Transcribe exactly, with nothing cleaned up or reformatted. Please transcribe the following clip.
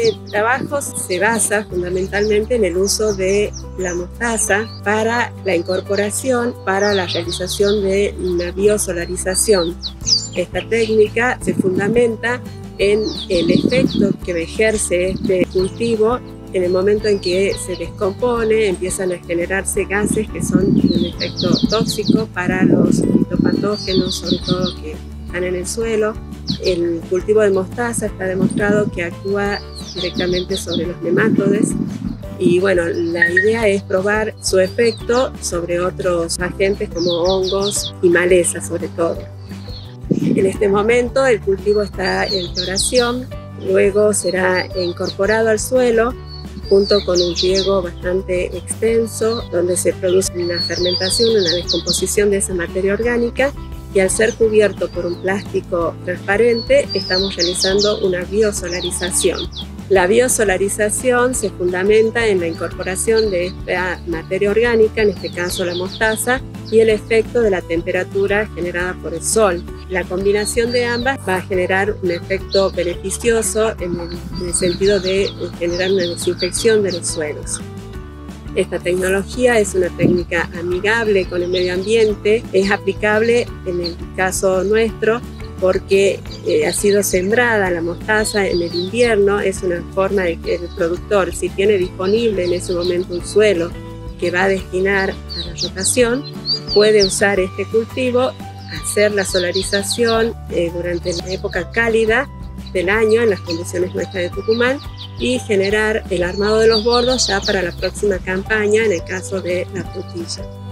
Este trabajo se basa fundamentalmente en el uso de la mostaza para la incorporación, para la realización de una biosolarización. Esta técnica se fundamenta en el efecto que ejerce este cultivo en el momento en que se descompone, empiezan a generarse gases que son un efecto tóxico para los fitopatógenos, sobre todo que están en el suelo. El cultivo de mostaza está demostrado que actúa directamente sobre los nemátodes y bueno, la idea es probar su efecto sobre otros agentes como hongos y malezas sobre todo. En este momento el cultivo está en floración, luego será incorporado al suelo junto con un riego bastante extenso donde se produce una fermentación, una descomposición de esa materia orgánica y al ser cubierto por un plástico transparente estamos realizando una biosolarización. La biosolarización se fundamenta en la incorporación de esta materia orgánica, en este caso la mostaza, y el efecto de la temperatura generada por el sol. La combinación de ambas va a generar un efecto beneficioso en el, en el sentido de generar una desinfección de los suelos. Esta tecnología es una técnica amigable con el medio ambiente, es aplicable en el caso nuestro porque eh, ha sido sembrada la mostaza en el invierno, es una forma de que el productor, si tiene disponible en ese momento un suelo que va a destinar a la rotación, puede usar este cultivo, hacer la solarización eh, durante la época cálida del año en las condiciones nuestras de Tucumán y generar el armado de los bordos ya para la próxima campaña en el caso de la frutilla.